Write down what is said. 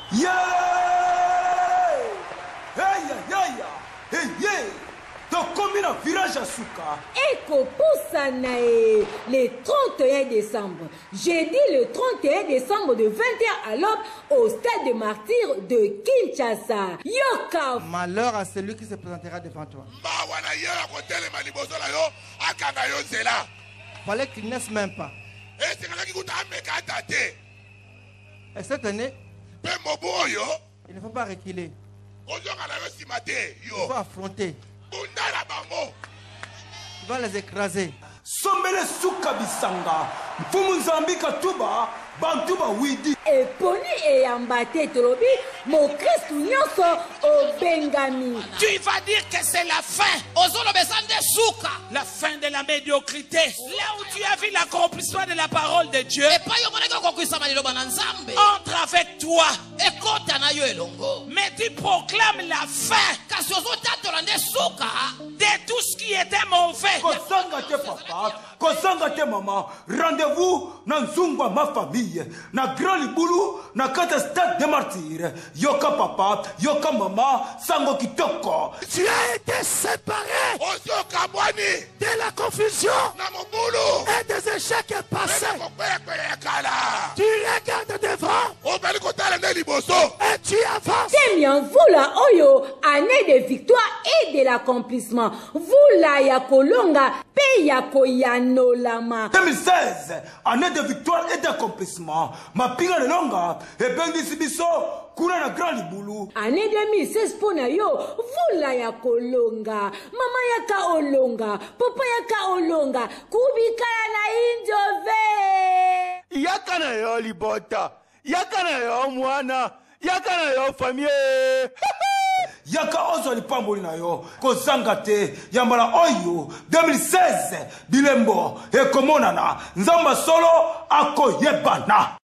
Eko Poussanae, le 31 décembre. Jeudi le 31 décembre de 20h à l'aube au stade de martyrs de Kinshasa. Yoka. Malheur à celui qui se présentera devant toi. Fallait qu'il naisse même pas. Et cette année, il ne faut pas reculer. Il faut affronter. Tu vas les écraser. Sombele suka bisanga. Mfumu Zambika tuba. Bantuba widi. Et Pony et Yambate Torobi, mon Christ Nyonso au Bengami. Tu vas dire que c'est la fin. La fin de la médiocrité. Là où tu as vu l'accomplissement de la parole de Dieu. Entre avec toi. Mais tu proclames la fin de tout ce qui était mauvais. Kosanga te papa, kosanga te maman. Rendez-vous dans Zungwa ma famille. Na Grand Libulu, na kata stade de martyrs. Yoka papa, yoka maman, sango kitoko. Tu as été séparé de la confusion et des échecs passés. Tu regardes devant et tu avances. Seigneur, vous la oyo, année de victoire et de l'accomplissement. Vous la yakolonga, pe yakoyanolama. 2016, année de victoire et d'accomplissement. Ma pinga de longa, et bengisi biso, kuna na Grand Libulu. Année 2016 pona yo, vous la yakolonga. Mama yaka olonga, papa yaka olonga, kubika na injove. Yaka na yo libota, yaka na yo mwana, yaka na yo famille. Yaka ozo lipamboli na yo, kozanga te, yambala oyo, 2016, bilembo, ekomonana, nzamba solo, akoyebana.